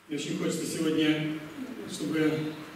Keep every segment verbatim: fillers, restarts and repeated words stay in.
Мне очень хочется сегодня, чтобы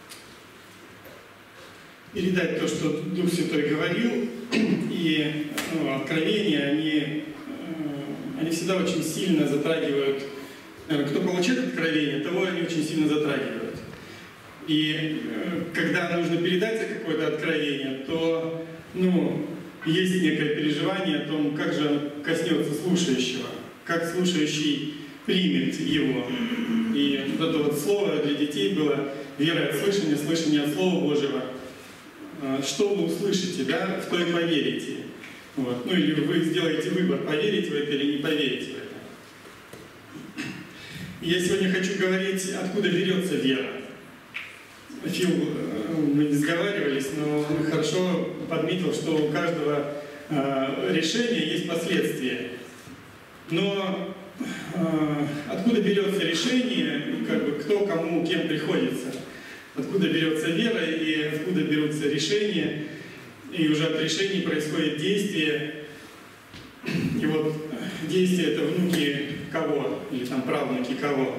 передать то, что Дух Святой говорил, и ну, откровения, они, они всегда очень сильно затрагивают, кто получает откровение, того они очень сильно затрагивают. И когда нужно передать какое-то откровение, то ну, есть некое переживание о том, как же оно коснется слушающего, как слушающий примет его. И вот это вот слово для детей было вера от слышания, слышание от Слова Божьего. Что вы услышите, да, в то и поверите. Вот. Ну или вы сделаете выбор, поверить в это или не поверить в это. Я сегодня хочу говорить, откуда берется вера. Фил, мы не сговаривались, но он хорошо подметил, что у каждого э, решения есть последствия. Но э, откуда берется решение, как бы кто кому кем приходится, откуда берется вера и откуда берутся решения, и уже от решений происходит действие. И вот действие — это внуки кого, или там правнуки кого.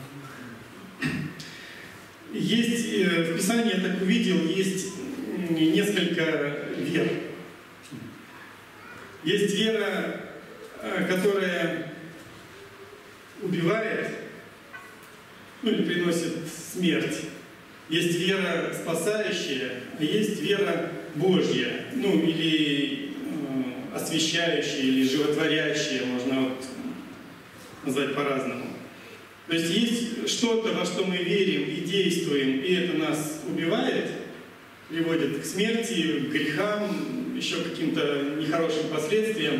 Есть, в Писании я так увидел, есть несколько вер. Есть вера, которая убивает, ну или приносит смерть. Есть вера спасающая, а есть вера Божья, ну или э, освящающая, или животворящая, можно вот назвать по-разному. То есть есть что-то, во что мы верим и действуем, и это нас убивает, приводит к смерти, к грехам, еще к каким-то нехорошим последствиям.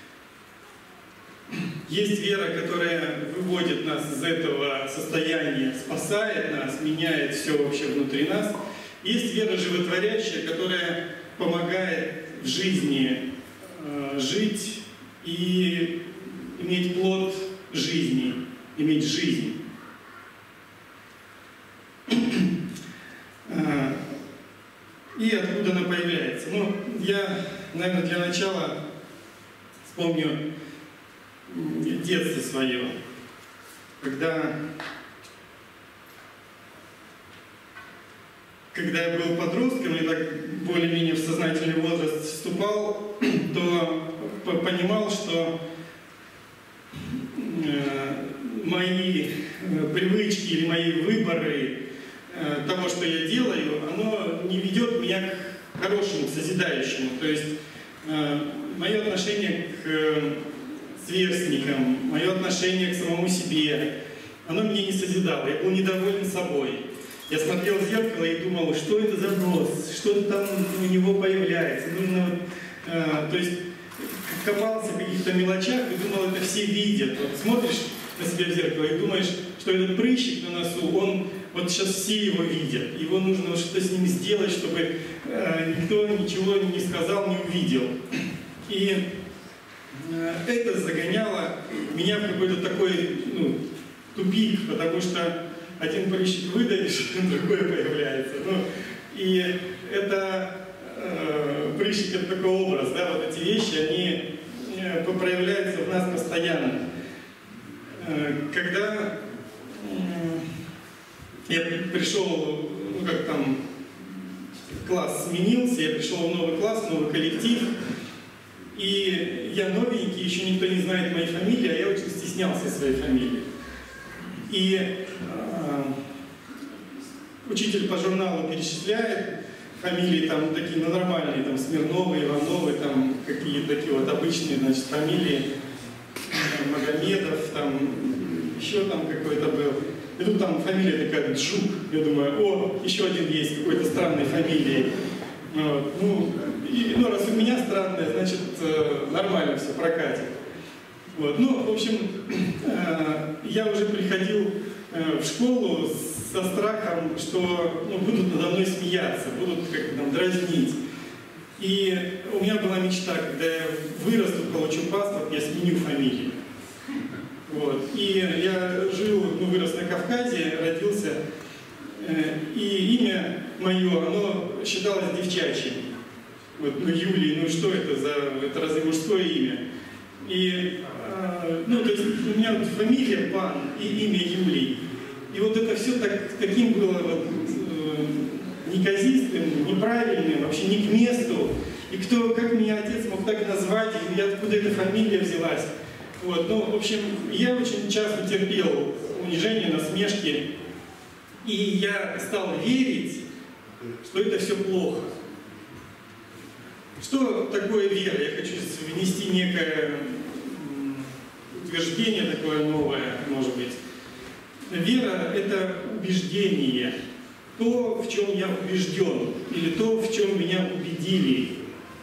Есть вера, которая выводит нас из этого состояния, спасает нас, меняет все вообще внутри нас. Есть вера животворящая, которая помогает в жизни э, жить и иметь плод жизни, иметь жизнь. И откуда она появляется? Ну, я, наверное, для начала вспомню детство свое, когда, когда я был подростком и так более-менее в сознательный возраст вступал, то понимал, что мои привычки или мои выборы того, что я делаю, оно не ведет меня к хорошему, к созидающему. То есть мое отношение к сверстникам, мое отношение к самому себе, оно меня не созидало. Я был недоволен собой. Я смотрел в зеркало и думал, что это за нос, что-то там у него появляется. Нужно вот, э, то есть копался в каких-то мелочах и думал, это все видят. Вот смотришь на себя в зеркало и думаешь, что этот прыщик на носу, он вот сейчас все его видят. Его нужно вот что-то с ним сделать, чтобы э, никто ничего не сказал, не увидел. И это загоняло меня в какой-то такой ну, тупик, потому что один прыщик выдавишь, другой появляется. Ну, и это э, прыщик — это такой образ, да, вот эти вещи, они э, проявляются в нас постоянно. Э, когда э, я пришел, ну как там, класс сменился, я пришел в новый класс, в новый коллектив, и я новенький, еще никто не знает моей фамилии, а я очень стеснялся своей фамилии. И э, учитель по журналу перечисляет фамилии там такие, ну, нормальные, там Смирновы, Ивановы, там какие-то такие вот обычные, значит, фамилии, там, Магомедов, там еще там какой-то был. И тут там фамилия такая Джук. Я думаю, о, еще один есть какой-то странной фамилии. Вот. Ну, и, ну, раз у меня странная, значит, э, нормально все прокатит. Вот. Ну, в общем, э, я уже приходил э, в школу со страхом, что ну, будут надо мной смеяться, будут как-то там дразнить. И у меня была мечта, когда я вырасту, получу паспорт, я сменю фамилию. Вот. И я жил, ну, вырос на Кавказе, родился, э, и имя мое, оно считалось девчачьим. Вот, ну, Юлий, ну что это за, это разве мужское имя? И, э, ну, то есть у меня вот фамилия Пан и имя Юлий. И вот это все так, таким было вот, э, неказистым, неправильным, вообще не к месту. И кто, как меня отец мог так назвать, и откуда эта фамилия взялась. Вот, ну, в общем, я очень часто терпел унижение, насмешки. И я стал верить, что это все плохо. Что такое вера? Я хочу внести некое утверждение такое новое, может быть. Вера – это убеждение. То, в чем я убежден, или то, в чем меня убедили.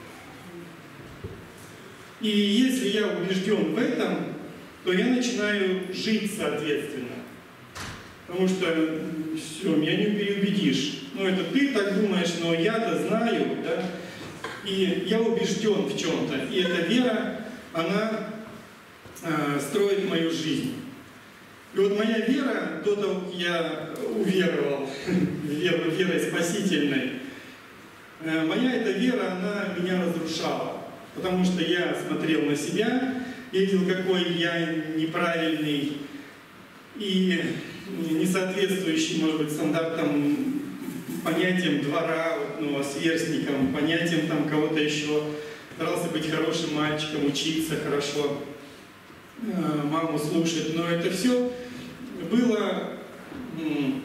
И если я убежден в этом, то я начинаю жить соответственно. Потому что все, меня не переубедишь. Ну, это ты так думаешь, но я-то знаю, да? И я убежден в чем-то. И эта вера, она э, строит мою жизнь. И вот моя вера, до того, как я уверовал верой, верой спасительной, э, моя эта вера, она меня разрушала. Потому что я смотрел на себя, видел, какой я неправильный и не соответствующий, может быть, стандартам, понятиям двора, ну, сверстникам, понятиям там кого-то еще. Старался быть хорошим мальчиком, учиться хорошо, маму слушать. Но это все было м,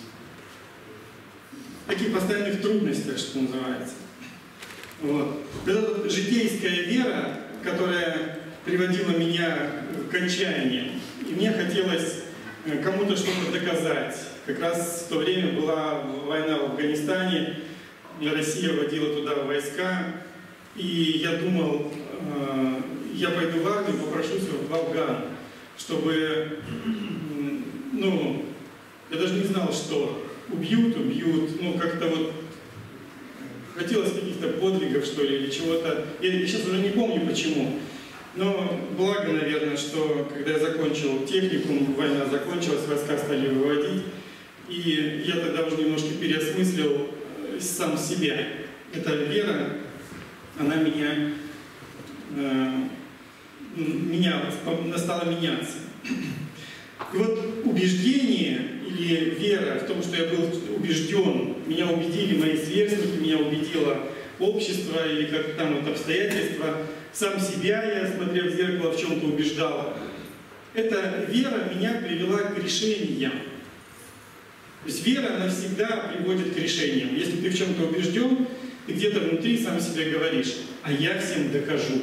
в таких постоянных трудностях, что называется. Вот. Это вот житейская вера, которая приводила меня к отчаянию. И мне хотелось кому-то что-то доказать. Как раз в то время была война в Афганистане, Россия водила туда войска, и я думал, э, я пойду в армию, попрошусь в Афган, чтобы, ну, я даже не знал, что убьют, убьют, ну, как-то вот хотелось каких-то подвигов, что ли, или чего-то. Я сейчас уже не помню почему. Но благо, наверное, что когда я закончил техникум, война закончилась, войска стали выводить, и я тогда уже немножко переосмыслил сам себя. Эта вера, она меня, э, менялась, стала меняться. И вот убеждение или вера в том, что я был убежден, меня убедили мои сверстники, меня убедило общество или как там вот обстоятельства, сам себя я, смотря в зеркало, в чем-то убеждал. Эта вера меня привела к решениям. То есть вера, она всегда приводит к решениям. Если ты в чем-то убежден, ты где-то внутри сам себе говоришь, а я всем докажу.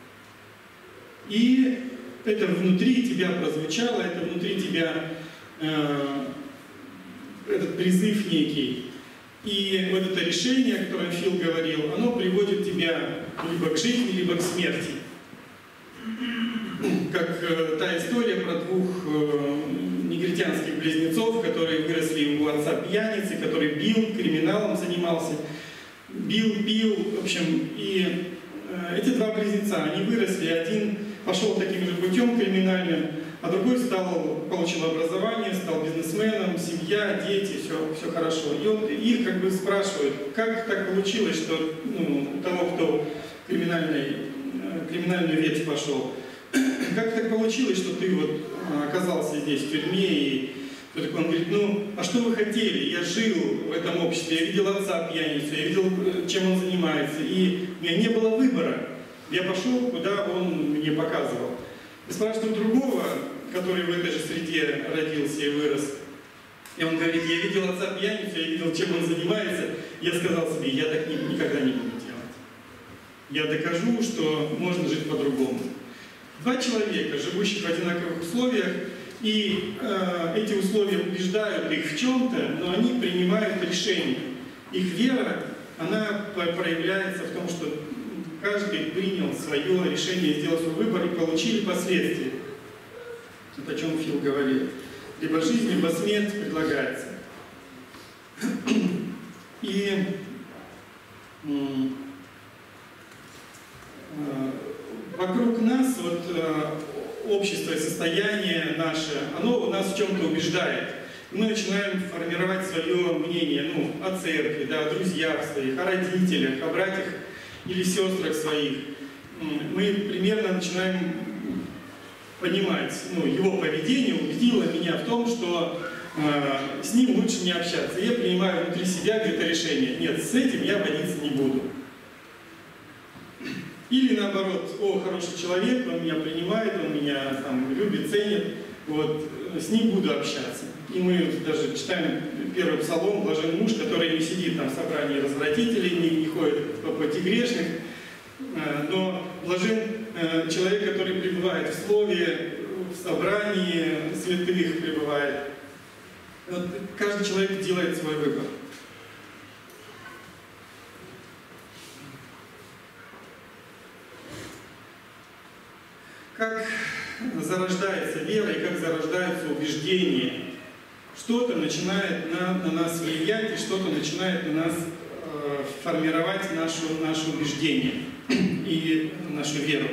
И это внутри тебя прозвучало, это внутри тебя э, этот призыв некий. И вот это решение, о котором Фил говорил, оно приводит тебя либо к жизни, либо к смерти. Как э, та история про двух э, негритянских близнецов, которые выросли у отца пьяницы, который бил, криминалом занимался, бил, пил, в общем, и э, эти два близнеца, они выросли, один пошел таким же путем криминальным, а другой стал, получил образование, стал бизнесменом, семья, дети, все, все хорошо. И вот их как бы спрашивают, как так получилось, что ну, у того, кто криминальный, криминальную ветвь пошел, как так получилось, что ты вот оказался здесь в тюрьме, и он говорит, ну, а что вы хотели? Я жил в этом обществе, я видел отца пьяницу, я видел, чем он занимается, и у меня не было выбора. Я пошел, куда он мне показывал. И спрашиваю другого, который в этой же среде родился и вырос, и он говорит, я видел отца пьяницу, я видел, чем он занимается, я сказал себе, я так никогда не буду делать. Я докажу, что можно жить по-другому. Два человека, живущих в одинаковых условиях, и э, эти условия убеждают их в чем-то, но они принимают решение. Их вера, она проявляется в том, что каждый принял свое решение, сделал свой выбор и получили последствия. Это о чем Фил говорил. Либо жизнь, либо смерть предлагается. И э, вокруг нас вот, э, общество и состояние наше, оно нас в чем-то убеждает. Мы начинаем формировать свое мнение ну, о церкви, да, о друзьях своих, о родителях, о братьях или сестрах своих. Мы примерно начинаем понимать, ну, его поведение убедило меня в том, что э, с ним лучше не общаться. Я принимаю внутри себя где-то решение: нет, с этим я водиться не буду. Или наоборот: о, хороший человек, он меня принимает, он меня там любит, ценит, вот, с ним буду общаться. И мы даже читаем первый псалом: блажен муж, который не сидит там в собрании развратителей, не, не ходит по пути грешных, но блажен человек, который пребывает в слове, в собрании святых пребывает. Вот, каждый человек делает свой выбор. Как зарождается вера и как зарождаются убеждения. Что-то начинает на, на нас влиять, и что-то начинает на нас э, формировать нашу, наше убеждение и нашу веру.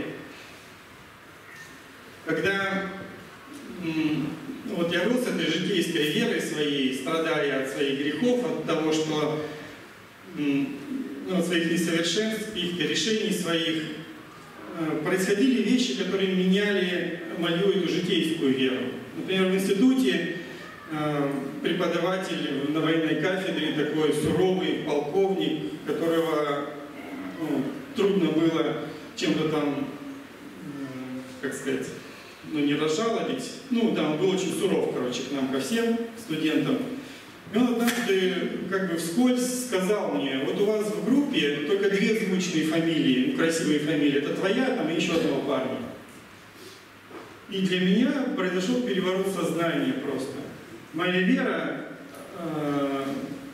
Когда м, вот я рос этой житейской верой своей, страдая от своих грехов, от того, что м, ну, от своих несовершенств, каких-то решений своих, э, происходили вещи, которые меняли мою эту житейскую веру. Например, в институте преподаватель на военной кафедре, такой суровый полковник, которого ну, трудно было чем-то там, как сказать, ну не разжалобить. Ну, там он был очень суров, короче, к нам, ко всем студентам. И он однажды, как бы вскользь сказал мне: вот у вас в группе только две звучные фамилии, ну, красивые фамилии, это твоя, там и еще одного парня. И для меня произошел переворот сознания просто. Моя вера э,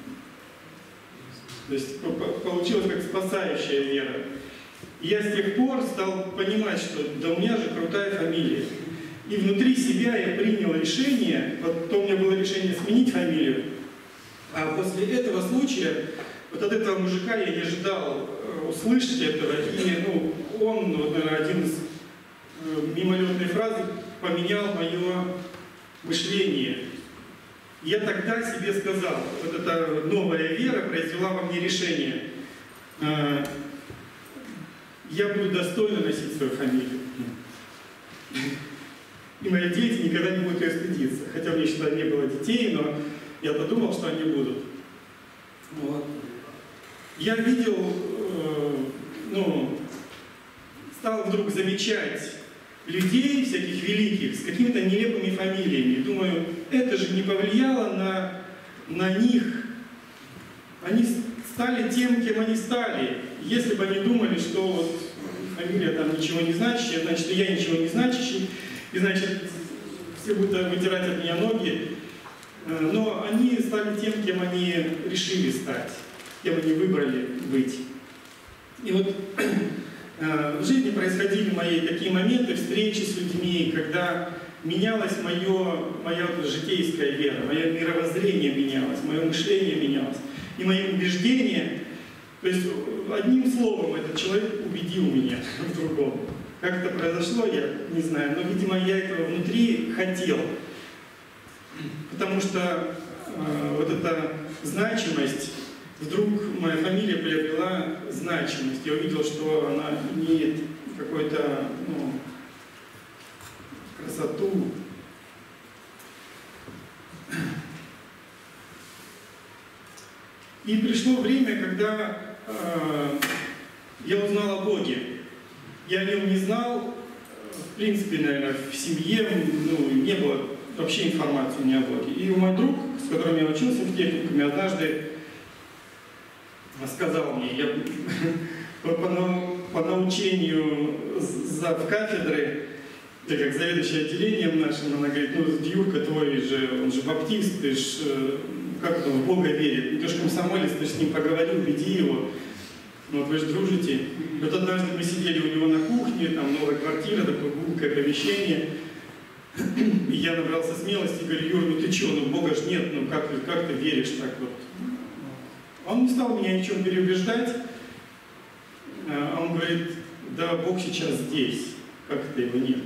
то есть, получилась как спасающая вера. И я с тех пор стал понимать, что да у меня же крутая фамилия. И внутри себя я принял решение, потом у меня было решение сменить фамилию, а после этого случая, вот от этого мужика я не ожидал услышать этого, и ну, он, вот, наверное, один из э, мимолетной фразы поменял мое мышление. Я тогда себе сказал, вот эта новая вера произвела во мне решение: э, я буду достойно носить свою фамилию. И мои дети никогда не будут ее стыдиться. Хотя у меня еще не было детей, но я подумал, что они будут. Вот. Я видел, э, ну, стал вдруг замечать людей всяких великих с какими-то нелепыми фамилиями. И думаю, это же не повлияло на, на них. Они стали тем, кем они стали. Если бы они думали, что вот фамилия там ничего не значащая, значит, и я ничего не значащий, и значит, все будут вытирать от меня ноги. Но они стали тем, кем они решили стать, кем они выбрали быть. И вот в жизни происходили мои такие моменты, встречи с людьми, когда менялась мое, моя житейская вера, мое мировоззрение менялось, мое мышление менялось, и мои убеждения. То есть одним словом этот человек убедил меня в другом. Как это произошло, я не знаю, но, видимо, я этого внутри хотел. Потому что э, вот эта значимость, вдруг моя фамилия приобрела значимость. Я увидел, что она имеет какую-то ну, красоту. И пришло время, когда э, я узнал о Боге. Я о нем не знал, в принципе, наверное, в семье ну, не было вообще информации ни о Боге. И мой друг, с которым я учился в техникуме, однажды сказал мне, я по, по научению завкафедры, я как заведующий отделением нашим, она говорит: ну, Юрка твой же, он же баптист, ты ж, как он в Бога верит, ты же комсомолец, ты с ним поговори, убеди его. Вот вы же дружите. Вот однажды мы сидели у него на кухне, там новая квартира, такое гулкое помещение. И я набрался смелости и говорю: Юр, ну ты что, ну Бога ж нет, ну как, как ты веришь так вот? Он не стал меня ничем переубеждать. А он говорит: да, Бог сейчас здесь, как это его нет.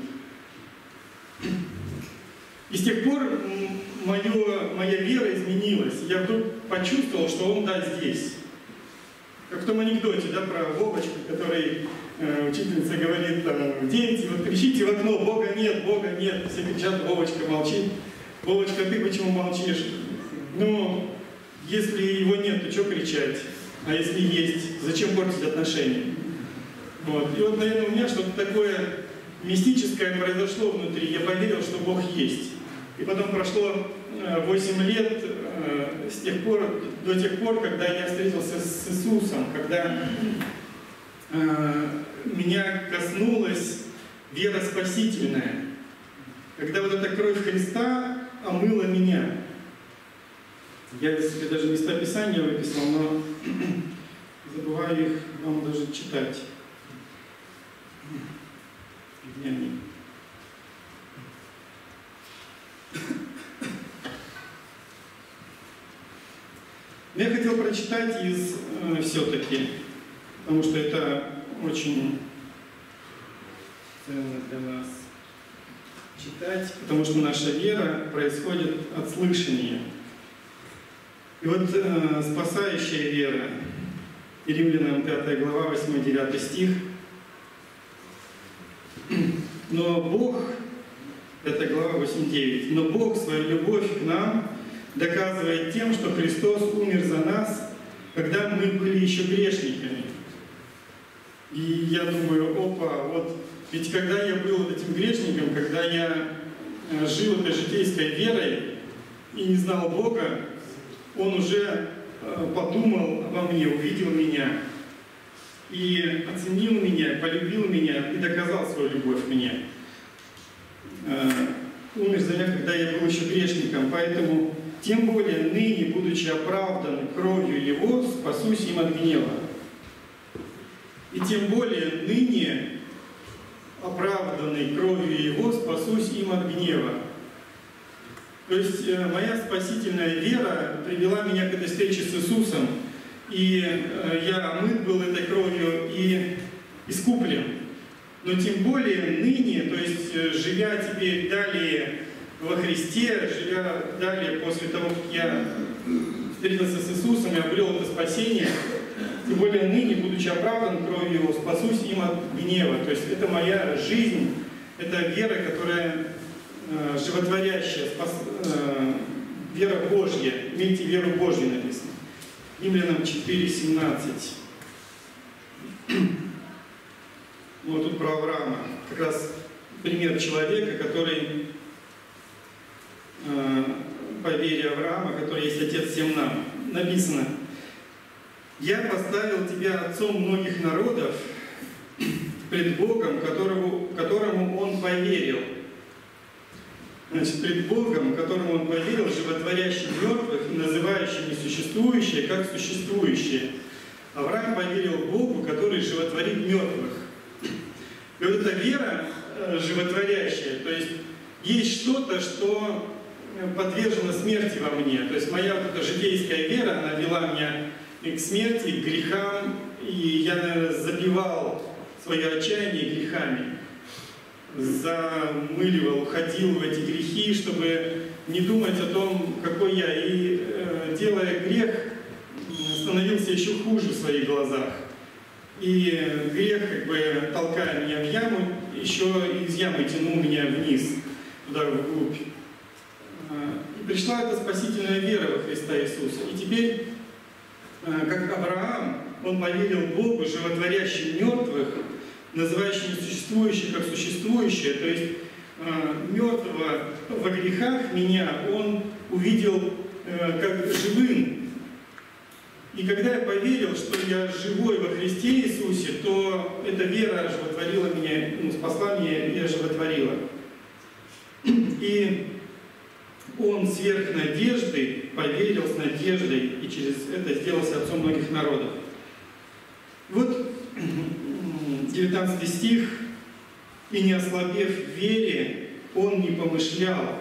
И с тех пор мое, моя вера изменилась. Я вдруг почувствовал, что Он, да, здесь. Как в том анекдоте, да, про Вовочку, который э, учительница говорит: там, дети, вот кричите в окно: Бога нет, Бога нет. Все кричат, Вовочка молчит. Вовочка, ты почему молчишь? Ну, если его нет, то что кричать? А если есть, зачем портить отношения? Вот. И вот, наверное, у меня что-то такое мистическое произошло внутри. Я поверил, что Бог есть. И потом прошло восемь лет с тех пор, до тех пор, когда я встретился с Иисусом, когда э, меня коснулась вера спасительная, когда вот эта кровь Христа омыла меня. Я себе даже места Писания выписал, но забываю их вам даже читать. Где они? Я хотел прочитать из э, все-таки, потому что это очень ценно для нас читать, потому что наша вера происходит от слышания. И вот э, спасающая вера, Римлянам пятая глава, восьмой-девятый стих. Но Бог, пятая глава, восемь-девять, но Бог свою любовь к нам доказывает тем, что Христос умер за нас, когда мы были еще грешниками. И я думаю, опа, вот ведь когда я был этим грешником, когда я жил этой житейской верой и не знал Бога, Он уже подумал обо мне, увидел меня и оценил меня, полюбил меня и доказал свою любовь к мне. Умер за меня, когда я был еще грешником, поэтому тем более ныне, будучи оправдан кровью Его, спасусь им от гнева. И тем более ныне, оправданный кровью Его, спасусь им от гнева. То есть моя спасительная вера привела меня к этой встрече с Иисусом, и я омыт был этой кровью и искуплен. Но тем более ныне, то есть живя теперь далее во Христе, живя далее после того, как я встретился с Иисусом и обрел это спасение, тем более ныне, будучи оправдан кровью Его, спасусь им от гнева. То есть это моя жизнь, это вера, которая э, животворящая, спас, э, вера Божья. Имейте веру Божью, написано. Римлянам четыре семнадцать. Вот тут про Авраама. Как раз пример человека, который э, по вере Авраама, который есть отец всем нам. Написано: «Я поставил тебя отцом многих народов пред Богом, которому, которому Он поверил». Значит, пред Богом, которому Он поверил, животворящим мертвых и называющим несуществующее как существующее. Авраам поверил Богу, который животворит мертвых. И вот эта вера животворящая, то есть есть что-то, что подвержено смерти во мне. То есть моя вот эта житейская вера, она вела меня и к смерти, и к грехам, и я, наверное, забивал свое отчаяние грехами, замыливал, уходил в эти грехи, чтобы не думать о том, какой я. И, э, делая грех, становился еще хуже в своих глазах. И грех, как бы толкая меня в яму, еще из ямы тянул меня вниз, туда вглубь. И пришла эта спасительная вера во Христа Иисуса. И теперь, как Авраам, он поверил Богу, животворящим мертвых, называющим несуществующее как существующее, то есть мертвого во грехах меня он увидел как живым. И когда я поверил, что я живой во Христе Иисусе, то эта вера оживотворила меня, ну, спасла меня и оживотворила. И он сверх надежды поверил с надеждой и через это сделался отцом многих народов. Вот девятнадцатый стих. «И не ослабев в вере, он не помышлял,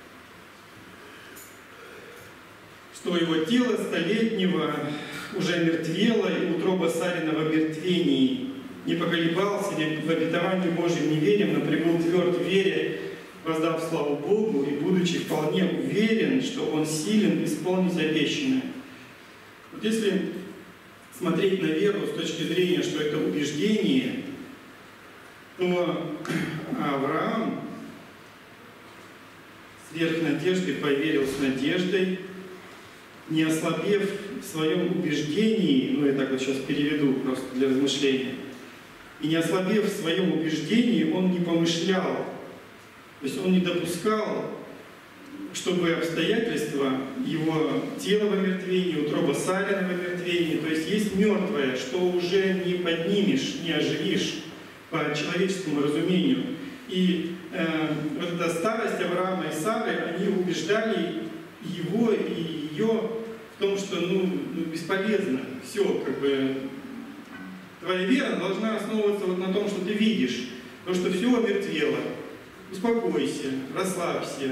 что его тело столетнего уже мертвело, и утроба Сарина в омертвении. Не поколебался в обетовании Божьим неверием, но пребыл тверд в вере, воздав славу Богу и будучи вполне уверен, что Он силен исполнить обещанное». Вот если смотреть на веру с точки зрения, что это убеждение, то Авраам сверх надежды поверил с надеждой, не ослабев в своем убеждении, ну я так вот сейчас переведу просто для размышления, и не ослабев в своем убеждении, он не помышлял, то есть он не допускал, чтобы обстоятельства его тела в омертвении, утроба Сарина в омертвении, то есть есть мертвое, что уже не поднимешь, не оживишь по человеческому разумению. И э, вот эта старость Авраама и Сары, они убеждали его и ее в том, что ну, ну, бесполезно, все, как бы, твоя вера должна основываться вот на том, что ты видишь, то, что все омертвело. Успокойся, расслабься.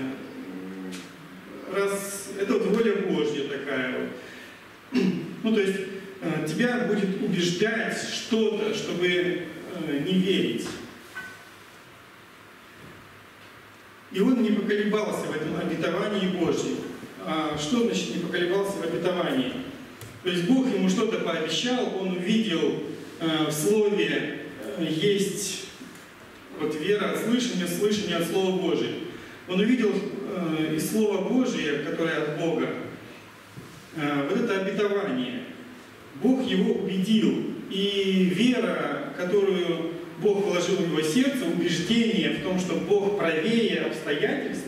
Раз это вот воля Божья такая вот. Ну, то есть э, тебя будет убеждать что-то, чтобы э, не верить. И он не поколебался в этом обетовании Божьем. А что значит не поколебался в обетовании? То есть Бог ему что-то пообещал, он увидел э, в Слове э, есть вот вера от слышания, слышание от Слова Божия. Он увидел э, из Слова Божия, которое от Бога, э, вот это обетование. Бог его убедил. И вера, которую Бог вложил в его сердце, убеждение в том, что Бог правее обстоятельств,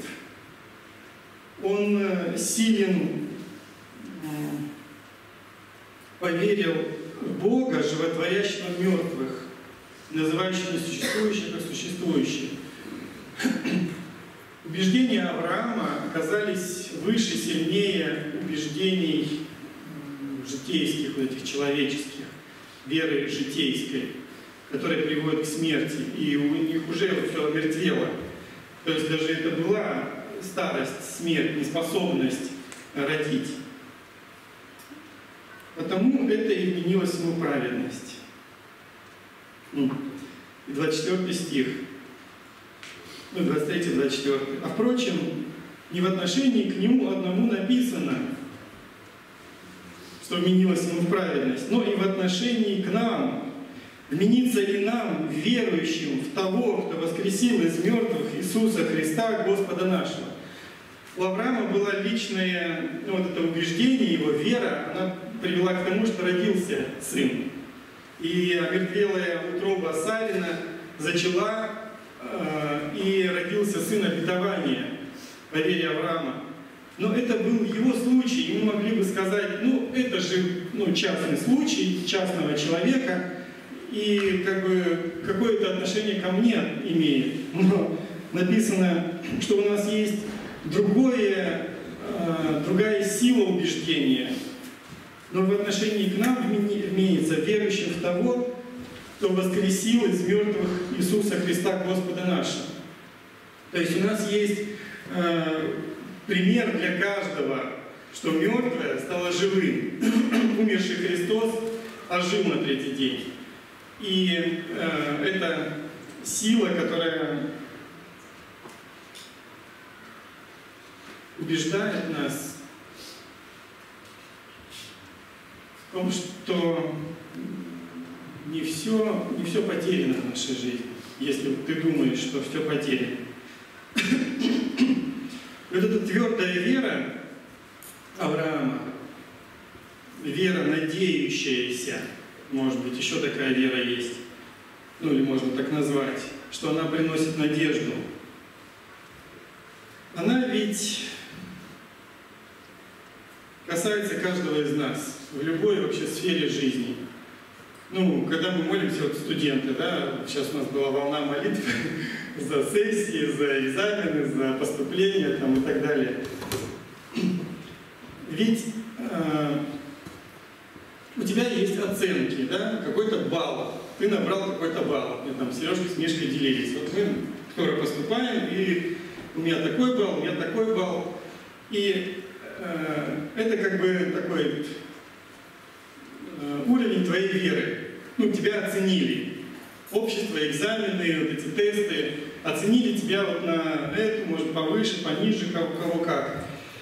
он э, силен, э, поверил в Бога, животворящего мертвых, называющего несуществующее как существующее. Убеждения Авраама оказались выше, сильнее убеждений житейских, вот этих человеческих, веры житейской, которая приводит к смерти. И у них уже вот все омертвело. То есть даже это была старость, смерть, неспособность родить. Потому это и вменилось ему праведность. И двадцать четвёртый стих. Ну, двадцать третий, двадцать четвёртый. А впрочем, не в отношении к нему одному написано, что вменилось ему в праведность, но и в отношении к нам. Вменится и нам, верующим в того, кто воскресил из мертвых Иисуса Христа, Господа нашего. У Авраама было личное, ну, вот это убеждение, его вера, она привела к тому, что родился сын. И омертвелая утроба Сарина зачала, э, и родился сын обетования по вере Авраама. Но это был его случай, и мы могли бы сказать, ну это же ну, частный случай частного человека, и как бы какое-то отношение ко мне имеет. Но написано, что у нас есть другое, э, другая сила убеждения. Но в отношении к нам имеется верующим в того, кто воскресил из мертвых Иисуса Христа Господа нашего. То есть у нас есть э, пример для каждого, что мертвое стало живым. Умерший Христос ожил на третий день. И э, это сила, которая убеждает нас в том, что не все, не все потеряно в нашей жизни, если ты думаешь, что все потеряно. Вот эта твердая вера Авраама, вера надеющаяся, может быть, еще такая вера есть, ну или можно так назвать, что она приносит надежду. Она ведь касается каждого из нас в любой вообще сфере жизни. Ну, когда мы молимся, вот студенты, да, сейчас у нас была волна молитв за сессии, за экзамены, за поступления там, и так далее. Ведь э, у тебя есть оценки, да, какой-то балл. Ты набрал какой-то балл. Мы там Сережка с Мишкой делились. Вот мы скоро поступаем, и у меня такой балл, у меня такой балл. И э, это как бы такой э, уровень твоей веры. Ну, тебя оценили. Общество, экзамены, вот эти тесты оценили тебя вот на эту, может, повыше, пониже, кого, кого как.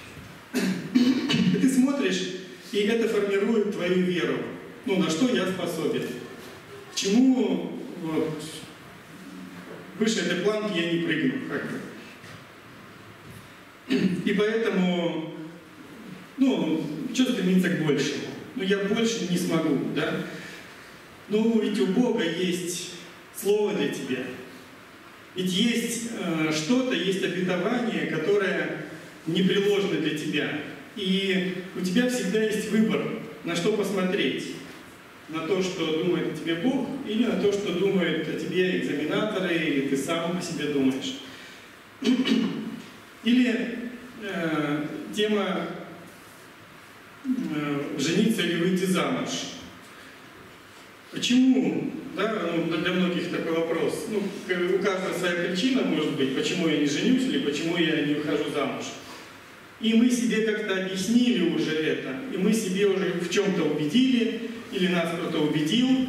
И ты смотришь, и это формирует твою веру. Ну, на что я способен. К чему вот, выше этой планки я не прыгну. Как бы. И поэтому, ну, что стремиться к большему? Ну, я больше не смогу, да? Ну, ведь у Бога есть Слово для тебя. Ведь есть э, что-то, есть обетование, которое непреложно для тебя. И у тебя всегда есть выбор, на что посмотреть. На то, что думает о тебе Бог, или на то, что думают о тебе экзаменаторы, или ты сам о себе думаешь. Или э, тема э, жениться или выйти замуж. Почему? Да, ну, для многих такой вопрос. Ну, у каждого своя причина может быть, почему я не женюсь или почему я не выхожу замуж. И мы себе как-то объяснили уже это, и мы себе уже в чем-то убедили, или нас кто-то убедил,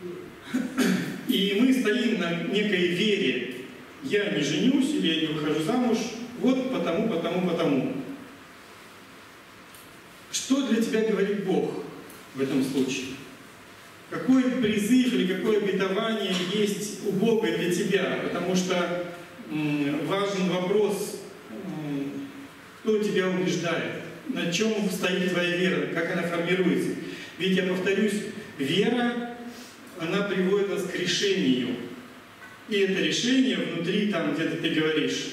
и мы стоим на некой вере. Я не женюсь или я не выхожу замуж, вот потому, потому, потому. Что для тебя говорит Бог в этом случае? Какой призыв или какое обетование есть у Бога для тебя? Потому что м, важен вопрос, м, кто тебя убеждает, на чем стоит твоя вера, как она формируется. Ведь, я повторюсь, вера, она приводит нас к решению. И это решение внутри, там где-то ты говоришь,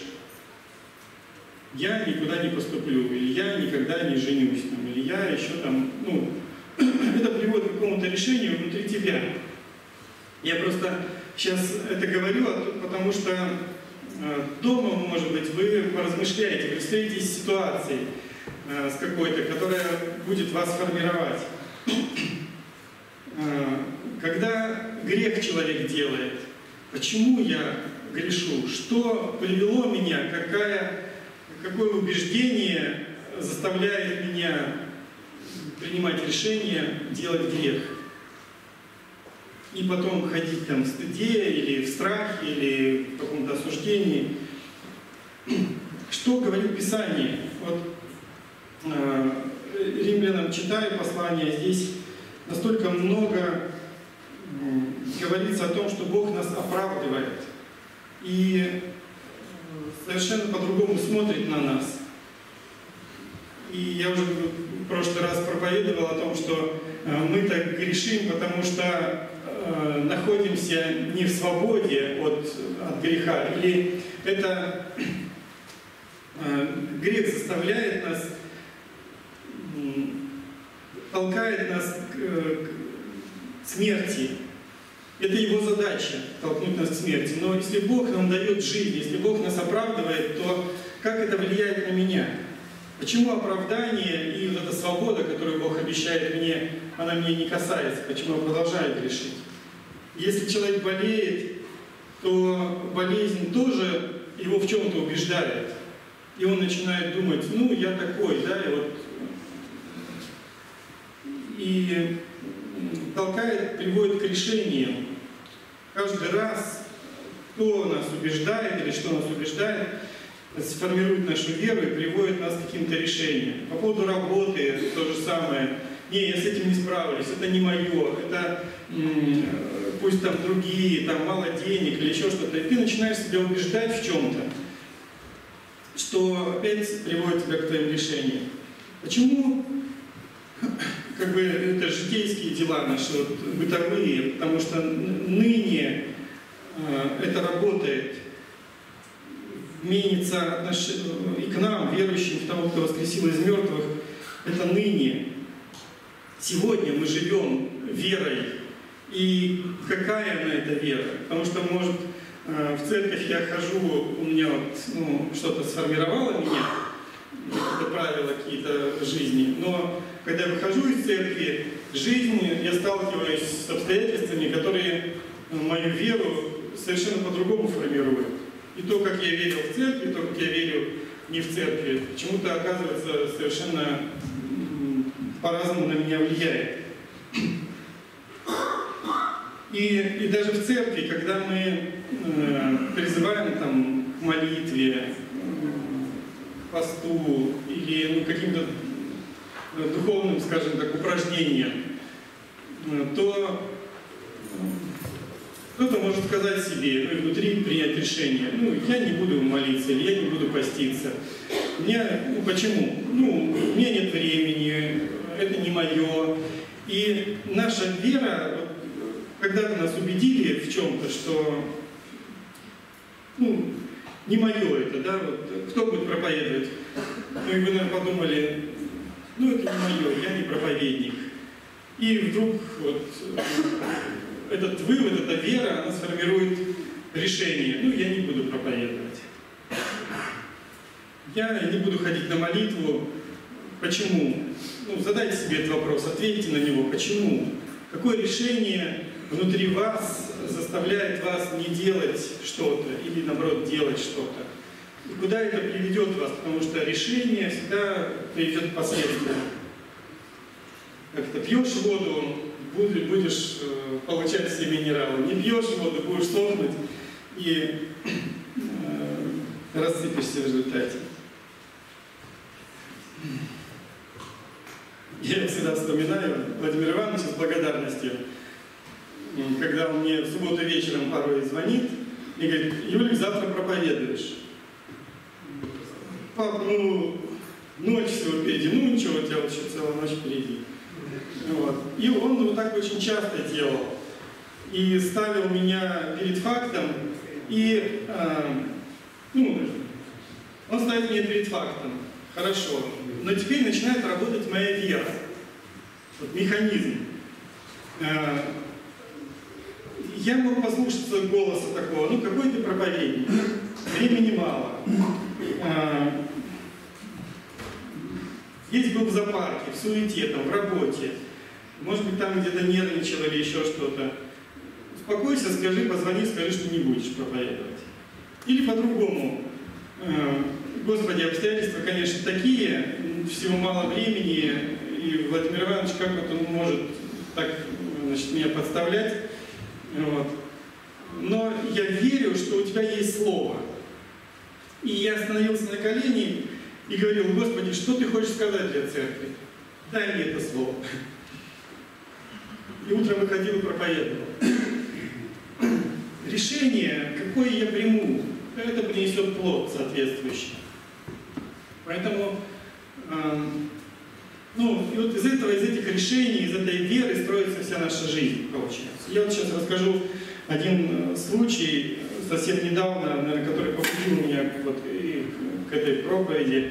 я никуда не поступлю, или я никогда не женюсь, там, или я еще там, ну, это приводит к какому-то решению внутри тебя. Я просто сейчас это говорю, потому что дома, может быть, вы поразмышляете, вы встретитесь с ситуацией с какой-то, которая будет вас формировать. Когда грех человек делает, почему я грешу, что привело меня, какая, какое убеждение заставляет меня принимать решение делать грех. И потом ходить там в стыде, или в страхе, или в каком-то осуждении. Что говорит Писание? Вот э, римлянам читаю послание, здесь настолько много э, говорится о том, что Бог нас оправдывает. И совершенно по-другому смотрит на нас. И я уже в прошлый раз проповедовал о том, что мы так грешим, потому что э, находимся не в свободе от, от греха. Или это э, грех заставляет нас, э, толкает нас к, к смерти. Это его задача — толкнуть нас к смерти. Но если Бог нам дает жизнь, если Бог нас оправдывает, то как это влияет на меня? Почему оправдание и вот эта свобода, которую Бог обещает мне, она меня не касается? Почему я продолжаю грешить? Если человек болеет, то болезнь тоже его в чем-то убеждает. И он начинает думать, ну, я такой, да, и вот... И толкает, приводит к решениям. Каждый раз, кто нас убеждает или что нас убеждает, сформирует нашу веру и приводит нас к каким-то решениям. По поводу работы то же самое. Не, я с этим не справлюсь, это не мое, это пусть там другие, там мало денег или еще что-то. И ты начинаешь себя убеждать в чем-то, что опять приводит тебя к твоим решениям. Почему? Как бы это житейские дела наши, вот, бытовые, потому что ныне э, это работает. Менится отнош... и к нам, верующим в того, кто воскресил из мертвых, это ныне. Сегодня мы живем верой. И какая она эта вера? Потому что, может, в церковь я хожу, у меня вот, ну, что-то сформировало меня, какие-то правила, какие-то жизни. Но когда я выхожу из церкви, жизнь, я сталкиваюсь с обстоятельствами, которые мою веру совершенно по-другому формируют. И то, как я верил в церкви, то, как я верю не в церкви, почему-то, оказывается, совершенно по-разному на меня влияет. И, и даже в церкви, когда мы э, призываем там, к молитве, к посту или ну, каким-то духовным, скажем так, упражнениям, то кто-то может сказать себе, ну и внутри принять решение, ну я не буду молиться, или я не буду поститься, Меня, ну почему? Ну, у меня нет времени, это не мое. И наша вера, вот, когда-то нас убедили в чем-то, что ну, не мое это, да, вот, кто будет проповедовать? Ну и вы, наверное, подумали, ну это не мое, я не проповедник. И вдруг вот этот вывод, эта вера, она сформирует решение. Ну, я не буду проповедовать. Я не буду ходить на молитву. Почему? Ну, задайте себе этот вопрос, ответьте на него. Почему? Какое решение внутри вас заставляет вас не делать что-то или, наоборот, делать что-то? И куда это приведет вас? Потому что решение всегда приведет к последствиям. Как-то пьешь воду, будешь получать все минералы. Не пьешь воду, будешь сохнуть и э, рассыпешься в результате. Я всегда вспоминаю Владимира Ивановича с благодарностью, когда он мне в субботу вечером порой звонит и говорит: Юлик, завтра проповедуешь. Пап, ну, ночь всего впереди, ну ничего, у тебя вот еще целая ночь впереди. Вот. И он вот так очень часто делал. И ставил меня перед фактом, и э, ну, он ставит меня перед фактом. Хорошо. Но теперь начинает работать моя вера. Вот механизм. Э, я могу послушаться голоса такого: ну какой ты проповедник, времени мало. Э, есть был в зоопарке, в суете, там, в работе. Может быть, там где-то нервничал или еще что-то. Успокойся, скажи, позвони, скажи, что не будешь проповедовать. Или по-другому. Господи, обстоятельства, конечно, такие, всего мало времени, и Владимир Иванович, как вот он может так, значит, меня подставлять. Вот. Но я верю, что у тебя есть слово. И я остановился на колени и говорил: Господи, что ты хочешь сказать для церкви? Дай мне это слово. И утром выходил и проповедовал. Решение, какое я приму, это принесет плод соответствующий. Поэтому, э, ну, и вот из этого, из этих решений, из этой веры строится вся наша жизнь, получается. Я вот сейчас расскажу один случай, совсем недавно, наверное, который побудил меня вот и к этой проповеди.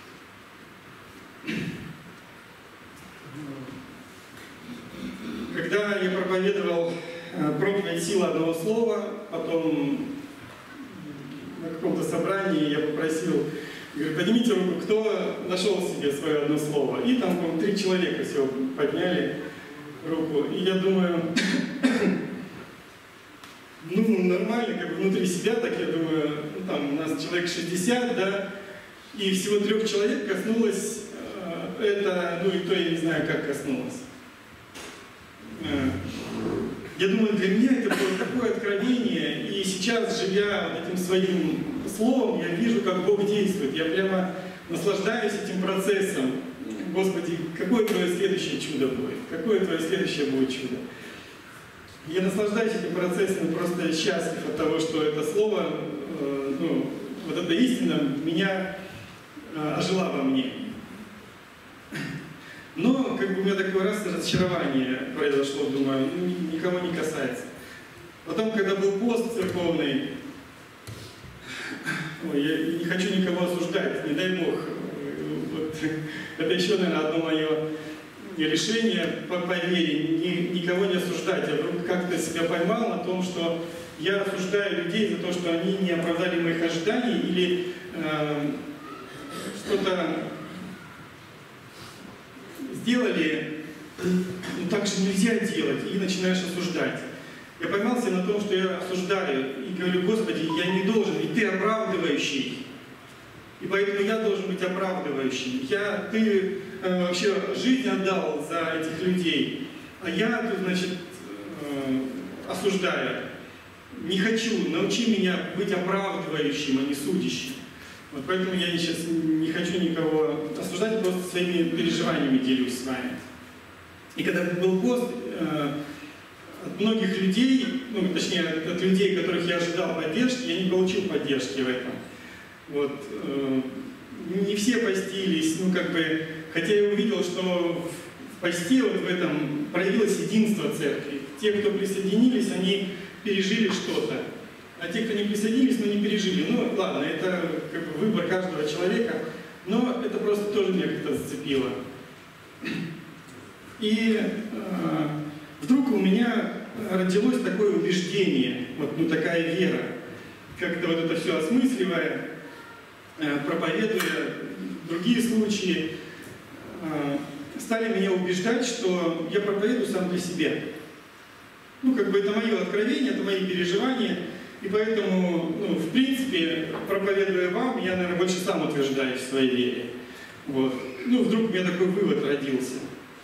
Когда я проповедовал проповедь «Сила одного слова», потом на каком-то собрании я попросил, говорю: поднимите руку, кто нашел себе свое одно слово. И там, по-моему, три человека всего подняли руку. И я думаю, ну, нормально, как бы внутри себя, так я думаю, ну, там у нас человек шестьдесят, да, и всего трех человек коснулось э, это, ну и то я не знаю, как коснулось. Я думаю, для меня это было такое откровение, и сейчас, живя вот этим своим словом, я вижу, как Бог действует. Я прямо наслаждаюсь этим процессом. Господи, какое твое следующее чудо будет? Какое твое следующее будет чудо? Я наслаждаюсь этим процессом и просто счастлив от того, что это слово, э, ну, вот эта истина меня э, ожила во мне. Но как бы у меня такой раз разочарование произошло, думаю, ну, никого не касается. Потом, когда был пост церковный, ой, я не хочу никого осуждать, не дай Бог. Вот, это еще, наверное, одно мое решение по, по вере, ни, никого не осуждать. Я вдруг как-то себя поймал на том, что я осуждаю людей за то, что они не оправдали моих ожиданий или э, что-то сделали, ну так же нельзя делать, и начинаешь осуждать. Я поймался на том, что я осуждаю, и говорю: Господи, я не должен, и Ты оправдывающий. И поэтому я должен быть оправдывающим. Я, Ты э, вообще жизнь отдал за этих людей, а я тут, значит, э, осуждаю. Не хочу, научи меня быть оправдывающим, а не судящим. Вот поэтому я сейчас не хочу никого осуждать, просто своими переживаниями делюсь с вами. И когда был пост, э, от многих людей, ну, точнее, от людей, которых я ожидал поддержки, я не получил поддержки в этом. Вот, э, не все постились, ну как бы, хотя я увидел, что в посте вот в этом проявилось единство церкви. Те, кто присоединились, они пережили что-то. А те, кто не присоединились, но не пережили. Ну ладно, это как бы выбор каждого человека, но это просто тоже меня как-то зацепило. И э, вдруг у меня родилось такое убеждение, вот ну, такая вера, как-то вот это все осмысливая, э, проповедуя другие случаи, э, стали меня убеждать, что я проповедую сам для себя. Ну, как бы это мое откровение, это мои переживания, и поэтому, ну, в принципе, проповедуя вам, я, наверное, больше сам утверждаюсь в своей вере. Вот. Ну, вдруг у меня такой вывод родился.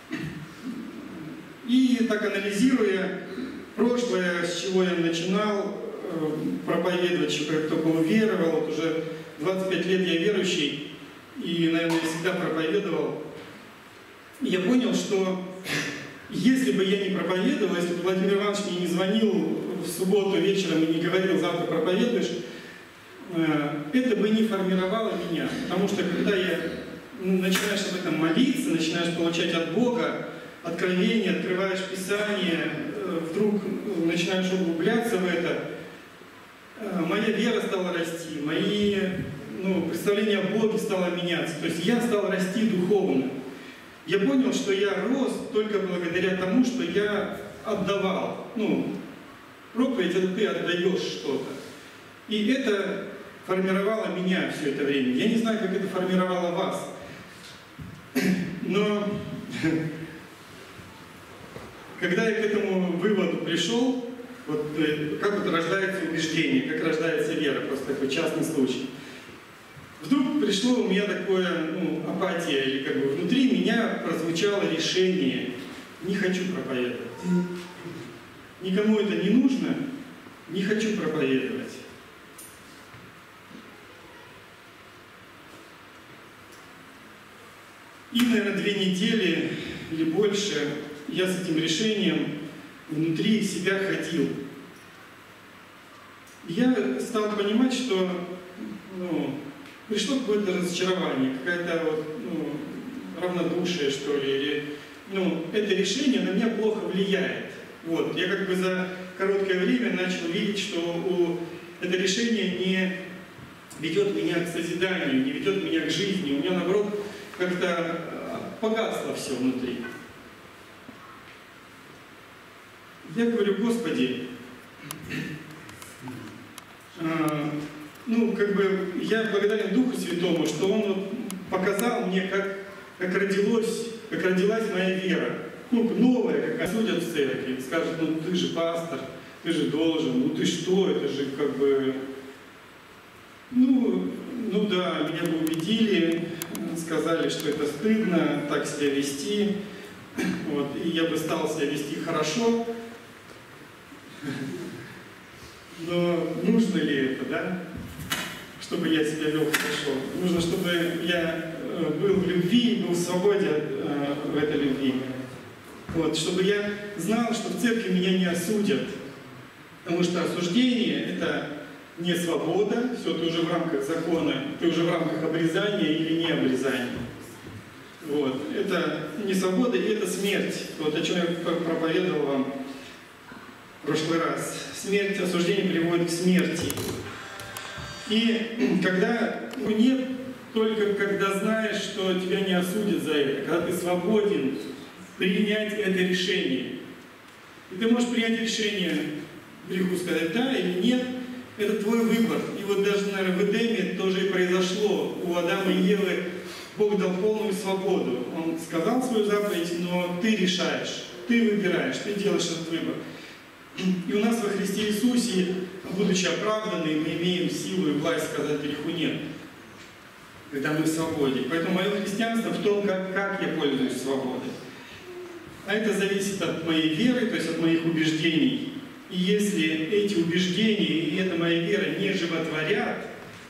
И так анализируя прошлое, с чего я начинал э, проповедовать, чего я только уверовал, вот уже двадцать пять лет я верующий, и, наверное, я всегда проповедовал, я понял, что если бы я не проповедовал, если бы Владимир Иванович мне не звонил в субботу вечером и не говорил, завтра проповедуешь, это бы не формировало меня. Потому что когда я начинаешь об этом молиться, начинаешь получать от Бога откровение, открываешь Писание, вдруг начинаешь углубляться в это, моя вера стала расти, мои ну, представления о Боге стало меняться. То есть я стал расти духовно. Я понял, что я рос только благодаря тому, что я отдавал. Ну, проповедь — это ты отдаешь что-то. И это формировало меня все это время. Я не знаю, как это формировало вас. Но когда я к этому выводу пришел, вот как вот рождается убеждение, как рождается вера, просто такой частный случай. Вдруг пришло у меня такое, ну, апатия, или как бы внутри меня прозвучало решение: не хочу проповедовать. Никому это не нужно, не хочу проповедовать. И, наверное, две недели или больше я с этим решением внутри себя ходил. Я стал понимать, что ну, пришло какое-то разочарование, какая-то вот, ну, равнодушие, что ли, или ну, это решение на меня плохо влияет. Вот. Я как бы за короткое время начал видеть, что у, это решение не ведет меня к созиданию, не ведет меня к жизни. У меня, наоборот, как-то погасло все внутри. Я говорю: Господи, э, ну, как бы, я благодарен Духу Святому, что Он вот показал мне, как, как, родилось, как родилась моя вера. Ну, новая, как осудят в церкви, скажут: ну ты же пастор, ты же должен, ну ты что, это же как бы... Ну, ну да, меня бы убедили, сказали, что это стыдно так себя вести, вот, и я бы стал себя вести хорошо. Но нужно ли это, да? Чтобы я себя вел хорошо. Нужно, чтобы я был в любви, был в свободе в этой любви. Вот, чтобы я знал, что в церкви меня не осудят. Потому что осуждение — это не свобода, все, ты уже в рамках закона, ты уже в рамках обрезания или не обрезания. Вот. Это не свобода, и это смерть. Вот о чем я проповедовал вам в прошлый раз. Смерть, осуждение приводит к смерти. И когда, ну, нет, только когда знаешь, что тебя не осудят за это, когда ты свободен принять это решение. И ты можешь принять решение, греху сказать да или нет, это твой выбор. И вот даже, наверное, в Эдеме тоже и произошло. У Адама и Евы Бог дал полную свободу. Он сказал свою заповедь, но ты решаешь, ты выбираешь, ты делаешь этот выбор. И у нас во Христе Иисусе, будучи оправданы, мы имеем силу и власть сказать греху нет, когда мы в свободе. Поэтому мое христианство в том, как, как я пользуюсь свободой. А это зависит от моей веры, то есть от моих убеждений. И если эти убеждения и эта моя вера не животворят,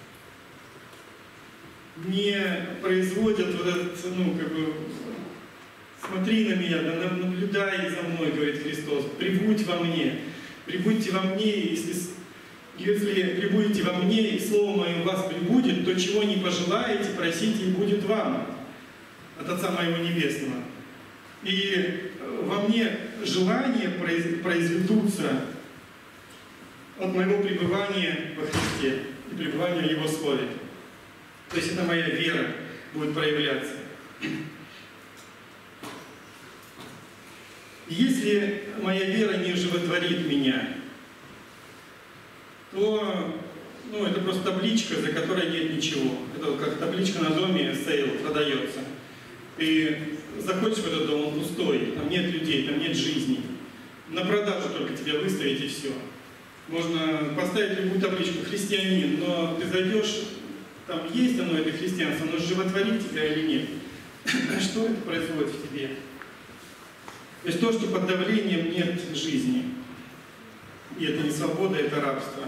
не производят вот этот, ну, как бы, смотри на меня, наблюдай за мной, говорит Христос, прибудь во мне, прибудьте во мне, если Если пребудете во мне, и Слово Мое в вас пребудет, то чего не пожелаете, просите, и будет вам от Отца Моего Небесного. И во мне желания произведутся от моего пребывания во Христе и пребывания в Его Слове. То есть это моя вера будет проявляться. Если моя вера не животворит меня, то ну, это просто табличка, за которой нет ничего. Это как табличка на доме сейл продается. Ты заходишь в этот дом, он пустой, там нет людей, там нет жизни. На продажу только тебя выставить и все. Можно поставить любую табличку «христианин», но ты зайдешь, там есть оно, это христианство, оно животворит тебя или нет. Что это происходит в тебе? То есть то, что под давлением нет жизни. И это не свобода, это рабство.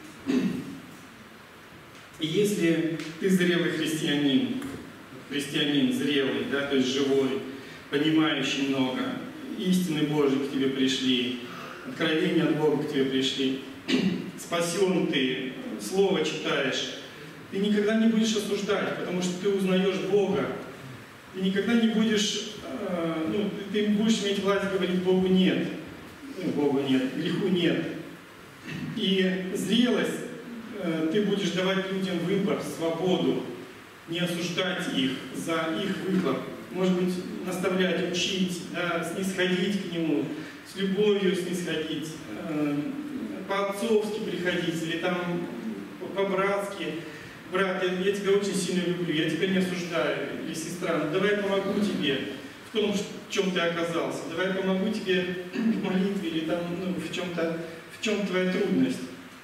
И если ты зрелый христианин, христианин зрелый, да, то есть живой, понимающий много, истины Божьи к тебе пришли, откровения от Бога к тебе пришли, спасен ты, Слово читаешь, ты никогда не будешь осуждать, потому что ты узнаешь Бога. Ты никогда не будешь, э, ну, ты будешь иметь власть говорить Богу нет. Ну, Богу нет, греху нет. И зрелость, э, ты будешь давать людям выбор, свободу, не осуждать их за их выбор. Может быть, наставлять, учить, да, снисходить к Нему, с любовью снисходить, э, по-отцовски приходить, или там по-братски. Брат, я, я тебя очень сильно люблю, я тебя не осуждаю, или сестра, ну давай я помогу тебе в том, в чем ты оказался, давай я помогу тебе в молитве, или там, ну, в чем-то, в чем твоя трудность.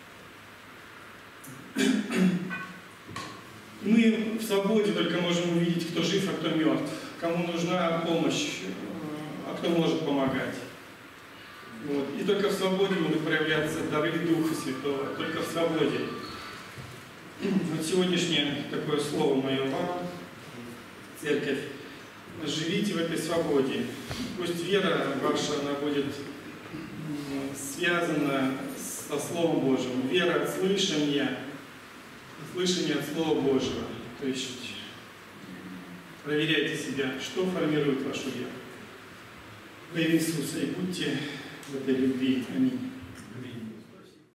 Мы в свободе только можем увидеть, кто жив, а кто мертв, кому нужна помощь, а кто может помогать. Вот. И только в свободе могут проявляться дары Духа Святого, только в свободе. Вот сегодняшнее такое слово мое вам, церковь, живите в этой свободе. Пусть вера ваша, она будет связана со Словом Божьим. Вера от слышания, слышание от Слова Божьего. То есть проверяйте себя, что формирует вашу веру. Во имя Иисуса, и будьте в этой любви. Аминь.